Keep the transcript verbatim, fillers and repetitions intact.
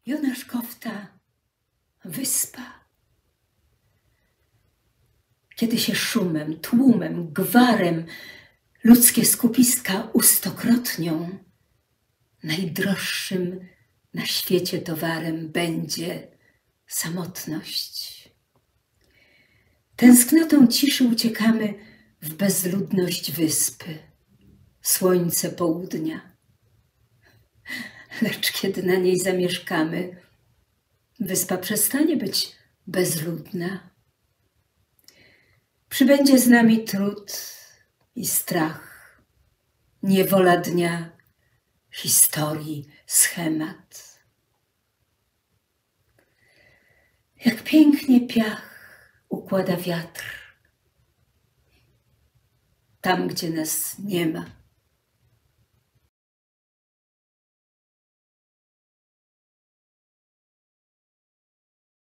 Jonaszkowta, wyspa. Kiedy się szumem, tłumem, gwarem ludzkie skupiska ustokrotnią, najdroższym na świecie towarem będzie samotność. Tęsknotą ciszy uciekamy w bezludność wyspy, słońce południa. Lecz kiedy na niej zamieszkamy, wyspa przestanie być bezludna. Przybędzie z nami trud i strach, niewola dnia, historii, schemat. Jak pięknie piach układa wiatr, tam gdzie nas nie ma.